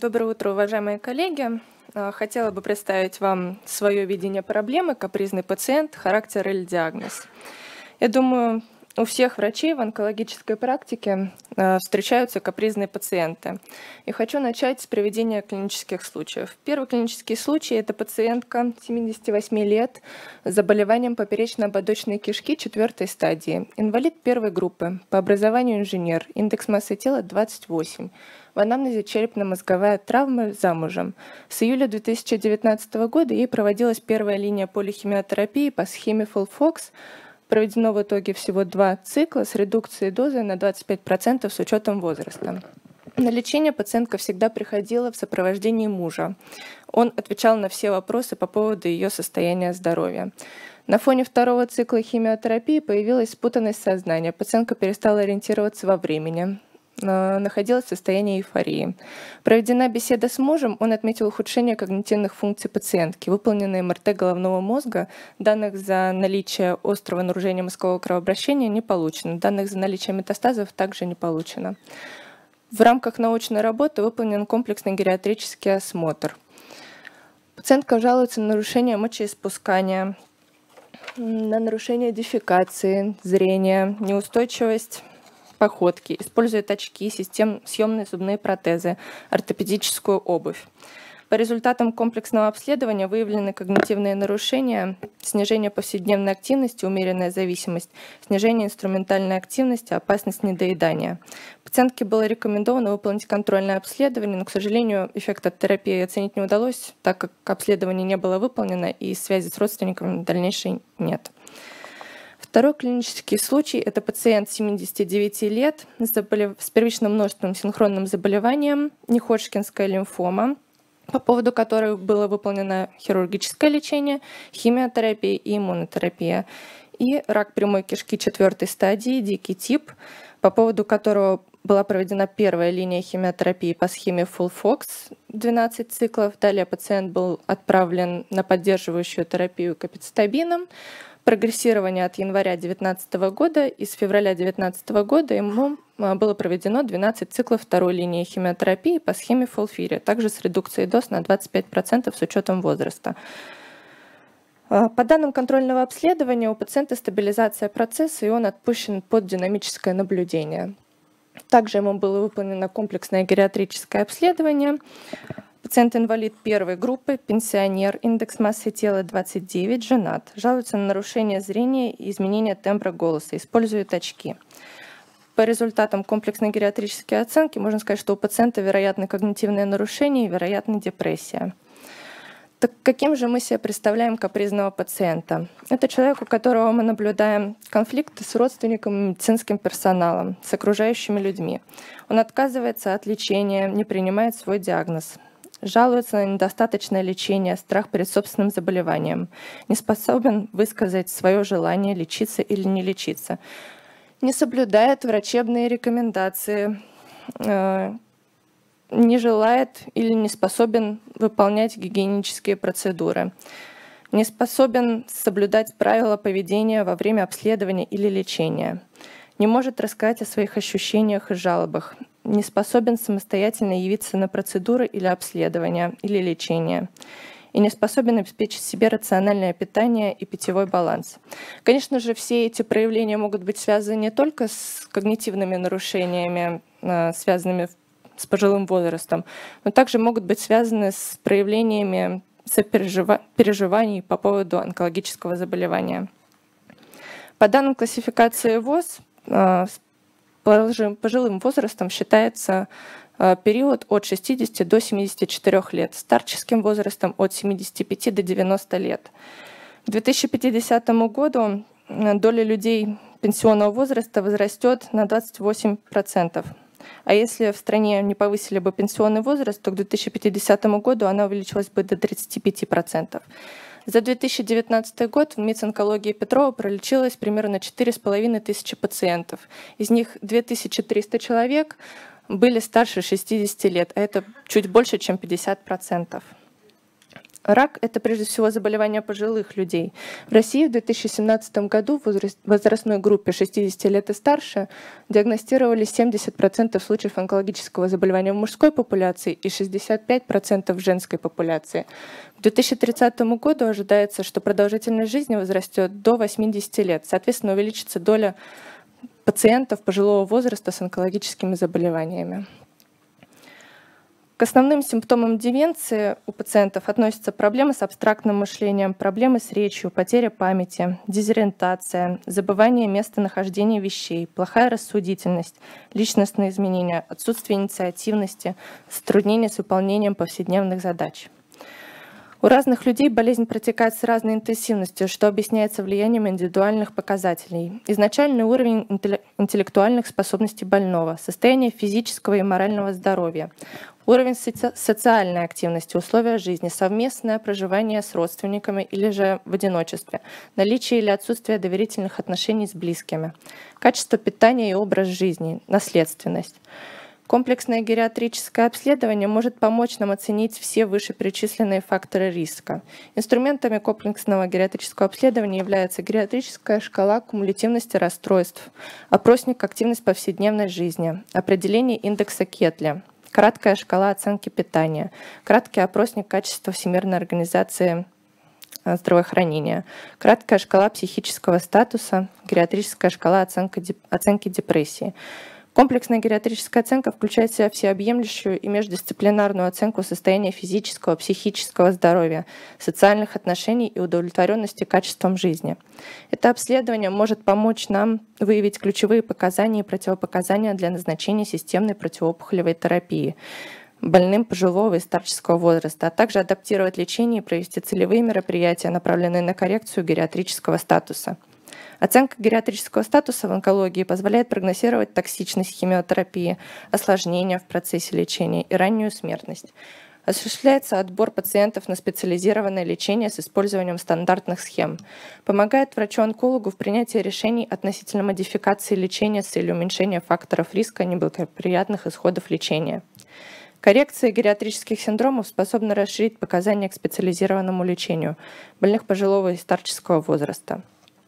Доброе утро, уважаемые коллеги. Хотела бы представить вам свое видение проблемы «Капризный пациент. Характер или диагноз». Я думаю, у всех врачей в онкологической практике встречаются капризные пациенты. И хочу начать с приведения клинических случаев. Первый клинический случай – это пациентка 78 лет с заболеванием поперечно-ободочной кишки 4 стадии. Инвалид первой группы, по образованию инженер, индекс массы тела 28. В анамнезе черепно-мозговая травма, замужем. С июля 2019 года ей проводилась первая линия полихимиотерапии по схеме FOLFOX. Проведено в итоге всего 2 цикла с редукцией дозы на 25% с учетом возраста. На лечение пациентка всегда приходила в сопровождении мужа. Он отвечал на все вопросы по поводу ее состояния здоровья. На фоне второго цикла химиотерапии появилась спутанность сознания. Пациентка перестала ориентироваться во времени, находилась в состоянии эйфории. Проведена беседа с мужем, он отметил ухудшение когнитивных функций пациентки. Выполненное МРТ головного мозга, данных за наличие острого нарушения мозгового кровообращения не получено. Данных за наличие метастазов также не получено. В рамках научной работы выполнен комплексный гериатрический осмотр. Пациентка жалуется на нарушение мочеиспускания, на нарушение дефекации, зрения, неустойчивость походки, использует очки, съемные зубные протезы, ортопедическую обувь. По результатам комплексного обследования выявлены когнитивные нарушения, снижение повседневной активности, умеренная зависимость, снижение инструментальной активности, опасность недоедания. Пациентке было рекомендовано выполнить контрольное обследование, но, к сожалению, эффект от терапии оценить не удалось, так как обследование не было выполнено и связи с родственниками дальнейшей нет. Второй клинический случай – это пациент 79 лет с первичным множественным синхронным заболеванием, неходжкинская лимфома, по поводу которой было выполнено хирургическое лечение, химиотерапия и иммунотерапия, и рак прямой кишки 4 стадии, дикий тип, по поводу которого была проведена первая линия химиотерапии по схеме FOLFOX 12 циклов. Далее пациент был отправлен на поддерживающую терапию капецитабином. Прогрессирование от января 2019 года и с февраля 2019 года ему было проведено 12 циклов второй линии химиотерапии по схеме FOLFIRI, также с редукцией доз на 25% с учетом возраста. По данным контрольного обследования у пациента стабилизация процесса, и он отпущен под динамическое наблюдение. Также ему было выполнено комплексное гериатрическое обследование. Пациент-инвалид первой группы, пенсионер, индекс массы тела 29, женат. Жалуется на нарушение зрения и изменение тембра голоса, использует очки. По результатам комплексной гериатрической оценки можно сказать, что у пациента вероятны когнитивные нарушения и вероятна депрессия. Так каким же мы себе представляем капризного пациента? Это человек, у которого мы наблюдаем конфликты с родственниками, медицинским персоналом, с окружающими людьми. Он отказывается от лечения, не принимает свой диагноз. Жалуется на недостаточное лечение, страх перед собственным заболеванием, не способен высказать свое желание лечиться или не лечиться, не соблюдает врачебные рекомендации, не желает или не способен выполнять гигиенические процедуры, не способен соблюдать правила поведения во время обследования или лечения, не может рассказать о своих ощущениях и жалобах, не способен самостоятельно явиться на процедуры или обследования, или лечение, и не способен обеспечить себе рациональное питание и питьевой баланс. Конечно же, все эти проявления могут быть связаны не только с когнитивными нарушениями, связанными с пожилым возрастом, но также могут быть связаны с проявлениями переживаний по поводу онкологического заболевания. По данным классификации ВОЗ, пожилым возрастом считается период от 60 до 74 лет, старческим возрастом от 75 до 90 лет. К 2050 году доля людей пенсионного возраста возрастет на 28%. А если в стране не повысили бы пенсионный возраст, то к 2050 году она увеличилась бы до 35%. За 2019 год в МИЦ онкологии Петрова пролечилось примерно 4500 пациентов. Из них 2300 человек были старше 60 лет, а это чуть больше, чем 50%. Рак — это прежде всего заболевание пожилых людей. В России в 2017 году в возрастной группе 60 лет и старше диагностировали 70% случаев онкологического заболевания в мужской популяции и 65% в женской популяции. К 2030 году ожидается, что продолжительность жизни возрастет до 80 лет. Соответственно, увеличится доля пациентов пожилого возраста с онкологическими заболеваниями. К основным симптомам деменции у пациентов относятся проблемы с абстрактным мышлением, проблемы с речью, потеря памяти, дезориентация, забывание местонахождения вещей, плохая рассудительность, личностные изменения, отсутствие инициативности, затруднения с выполнением повседневных задач. У разных людей болезнь протекает с разной интенсивностью, что объясняется влиянием индивидуальных показателей. Изначальный уровень интеллектуальных способностей больного, состояние физического и морального здоровья, уровень социальной активности, условия жизни, совместное проживание с родственниками или же в одиночестве, наличие или отсутствие доверительных отношений с близкими, качество питания и образ жизни, наследственность. Комплексное гериатрическое обследование может помочь нам оценить все вышеперечисленные факторы риска. Инструментами комплексного гериатрического обследования являются гериатрическая шкала кумулятивности расстройств, опросник «Активность повседневной жизни», определение индекса Кетля, краткая шкала оценки питания, краткий опросник качества Всемирной организации здравоохранения, краткая шкала психического статуса, гериатрическая шкала оценки депрессии. Комплексная гериатрическая оценка включает в себя всеобъемлющую и междисциплинарную оценку состояния физического, психического здоровья, социальных отношений и удовлетворенности качеством жизни. Это обследование может помочь нам выявить ключевые показания и противопоказания для назначения системной противоопухолевой терапии больным пожилого и старческого возраста, а также адаптировать лечение и провести целевые мероприятия, направленные на коррекцию гериатрического статуса. Оценка гериатрического статуса в онкологии позволяет прогнозировать токсичность химиотерапии, осложнения в процессе лечения и раннюю смертность. Осуществляется отбор пациентов на специализированное лечение с использованием стандартных схем. Помогает врачу-онкологу в принятии решений относительно модификации лечения с целью уменьшения факторов риска неблагоприятных исходов лечения. Коррекция гериатрических синдромов способна расширить показания к специализированному лечению больных пожилого и старческого возраста.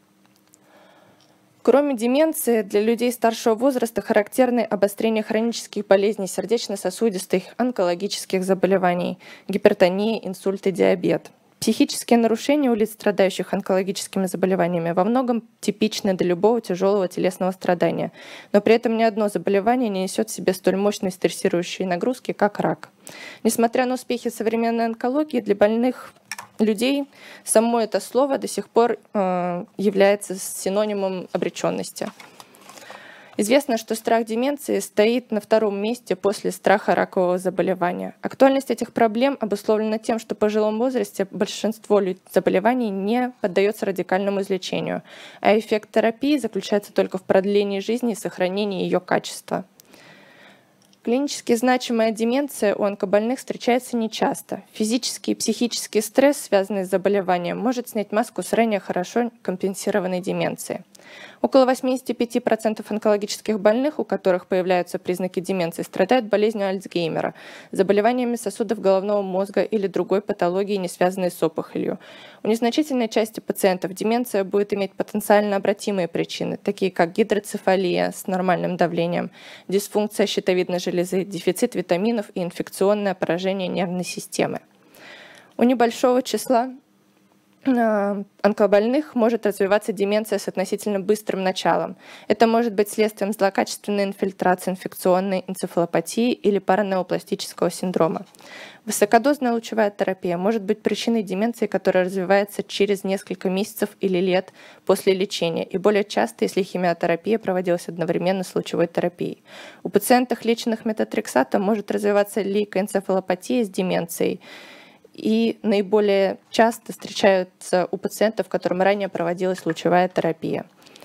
Кроме деменции, для людей старшего возраста характерны обострение хронических болезней сердечно-сосудистых, онкологических заболеваний, гипертония, инсульт и диабет. Психические нарушения у лиц, страдающих онкологическими заболеваниями, во многом типичны для любого тяжелого телесного страдания, но при этом ни одно заболевание не несет в себе столь мощной стрессирующей нагрузки, как рак. Несмотря на успехи современной онкологии, для больных людей само это слово до сих пор является синонимом обреченности. Известно, что страх деменции стоит на втором месте после страха ракового заболевания. Актуальность этих проблем обусловлена тем, что в пожилом возрасте большинство заболеваний не поддается радикальному излечению, а эффект терапии заключается только в продлении жизни и сохранении ее качества. Клинически значимая деменция у онкобольных встречается нечасто. Физический и психический стресс, связанный с заболеванием, может снять маску с ранее хорошо компенсированной деменции. Около 85% онкологических больных, у которых появляются признаки деменции, страдают болезнью Альцгеймера, заболеваниями сосудов головного мозга или другой патологией, не связанной с опухолью. У незначительной части пациентов деменция будет иметь потенциально обратимые причины, такие как гидроцефалия с нормальным давлением, дисфункция щитовидной железы, дефицит витаминов и инфекционное поражение нервной системы. У небольшого числа онкобольных может развиваться деменция с относительно быстрым началом. Это может быть следствием злокачественной инфильтрации, инфекционной энцефалопатии или паранеопластического синдрома. Высокодозная лучевая терапия может быть причиной деменции, которая развивается через несколько месяцев или лет после лечения, и более часто, если химиотерапия проводилась одновременно с лучевой терапией. У пациентов, леченных метотрексатом, может развиваться лейкоэнцефалопатия с деменцией, и наиболее часто встречаются у пациентов, которым ранее проводилась лучевая терапия.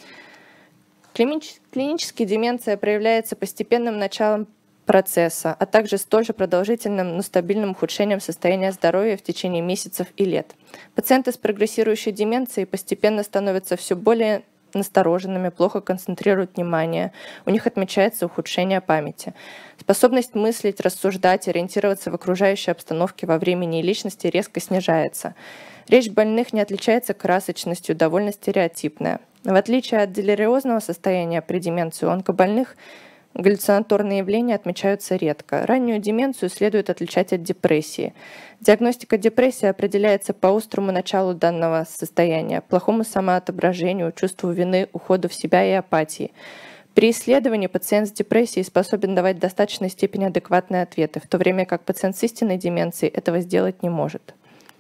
Клинически деменция проявляется постепенным началом процесса, а также столь же продолжительным, но стабильным ухудшением состояния здоровья в течение месяцев и лет. Пациенты с прогрессирующей деменцией постепенно становятся все более настороженными, плохо концентрируют внимание, у них отмечается ухудшение памяти. Способность мыслить, рассуждать, ориентироваться в окружающей обстановке во времени и личности резко снижается. Речь больных не отличается красочностью, довольно стереотипная. В отличие от делириозного состояния при деменции, у онкобольных галлюцинаторные явления отмечаются редко. Раннюю деменцию следует отличать от депрессии. Диагностика депрессии определяется по острому началу данного состояния, плохому самоотображению, чувству вины, уходу в себя и апатии. При исследовании пациент с депрессией способен давать в достаточной степени адекватные ответы, в то время как пациент с истинной деменцией этого сделать не может.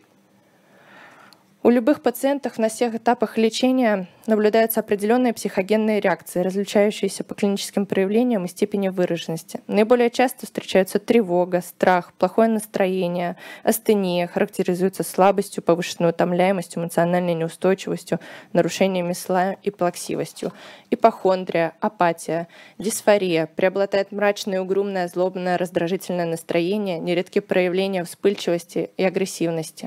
У любых пациентов на всех этапах лечения наблюдаются определенные психогенные реакции, различающиеся по клиническим проявлениям и степени выраженности. Наиболее часто встречаются тревога, страх, плохое настроение, астения, характеризуются слабостью, повышенной утомляемостью, эмоциональной неустойчивостью, нарушениями сна и плаксивостью. Ипохондрия, апатия, дисфория, преобладает мрачное, угрюмное, злобное, раздражительное настроение, нередки проявления вспыльчивости и агрессивности.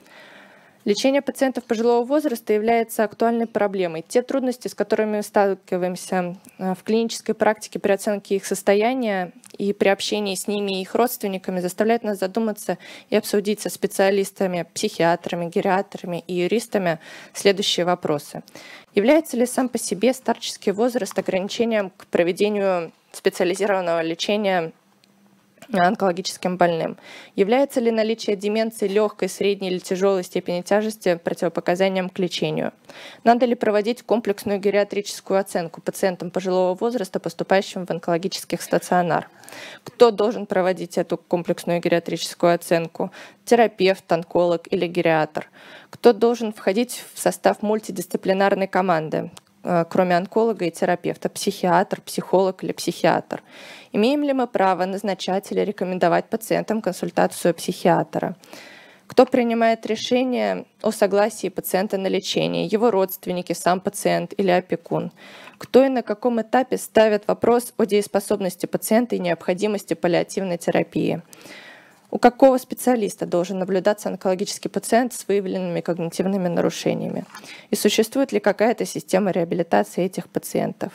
Лечение пациентов пожилого возраста является актуальной проблемой. Те трудности, с которыми мы сталкиваемся в клинической практике при оценке их состояния и при общении с ними и их родственниками, заставляют нас задуматься и обсудить со специалистами, психиатрами, гериатрами и юристами следующие вопросы. Является ли сам по себе старческий возраст ограничением к проведению специализированного лечения онкологическим больным? Является ли наличие деменции легкой, средней или тяжелой степени тяжести противопоказанием к лечению? Надо ли проводить комплексную гериатрическую оценку пациентам пожилого возраста, поступающим в онкологический стационар? Кто должен проводить эту комплексную гериатрическую оценку? Терапевт, онколог или гериатр? Кто должен входить в состав мультидисциплинарной команды, кроме онколога и терапевта, психиатр, психолог или психиатр? Имеем ли мы право назначать или рекомендовать пациентам консультацию психиатра? Кто принимает решение о согласии пациента на лечение? Его родственники, сам пациент или опекун? Кто и на каком этапе ставит вопрос о дееспособности пациента и необходимости паллиативной терапии? У какого специалиста должен наблюдаться онкологический пациент с выявленными когнитивными нарушениями? И существует ли какая-то система реабилитации этих пациентов?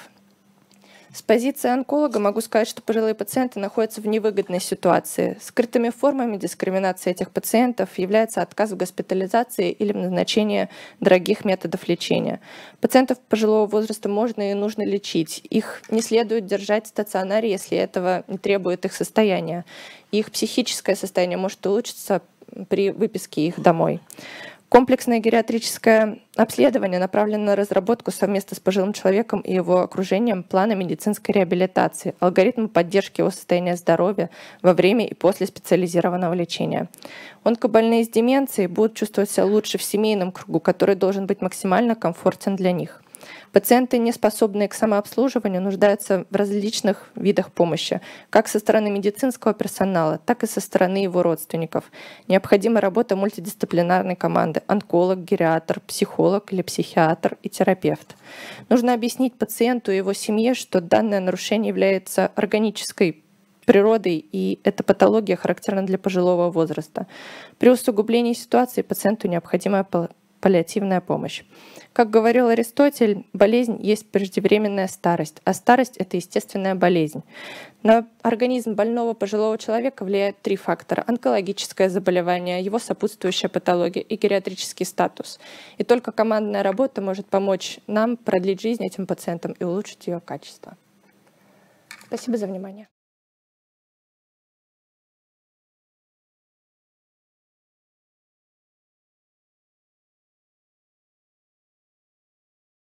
С позиции онколога могу сказать, что пожилые пациенты находятся в невыгодной ситуации. Скрытыми формами дискриминации этих пациентов является отказ в госпитализации или в назначении дорогих методов лечения. Пациентов пожилого возраста можно и нужно лечить. Их не следует держать в стационаре, если этого не требует их состояние. Их психическое состояние может улучшиться при выписке их домой. Комплексное гериатрическое обследование направлено на разработку совместно с пожилым человеком и его окружением плана медицинской реабилитации, алгоритма поддержки его состояния здоровья во время и после специализированного лечения. Онкобольные с деменцией будут чувствовать себя лучше в семейном кругу, который должен быть максимально комфортен для них. Пациенты, не способные к самообслуживанию, нуждаются в различных видах помощи, как со стороны медицинского персонала, так и со стороны его родственников. Необходима работа мультидисциплинарной команды: онколог, гериатр, психолог или психиатр и терапевт. Нужно объяснить пациенту и его семье, что данное нарушение является органической природой, и эта патология характерна для пожилого возраста. При усугублении ситуации пациенту необходима паллиативная помощь. Как говорил Аристотель, болезнь есть преждевременная старость, а старость — это естественная болезнь. На организм больного пожилого человека влияют 3 фактора: онкологическое заболевание, его сопутствующая патология и гериатрический статус. И только командная работа может помочь нам продлить жизнь этим пациентам и улучшить ее качество. Спасибо за внимание.